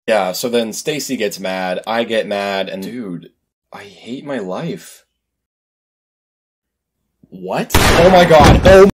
Yeah, so then Stacy gets mad, I get mad, and dude, I hate my life. What? Oh my god, oh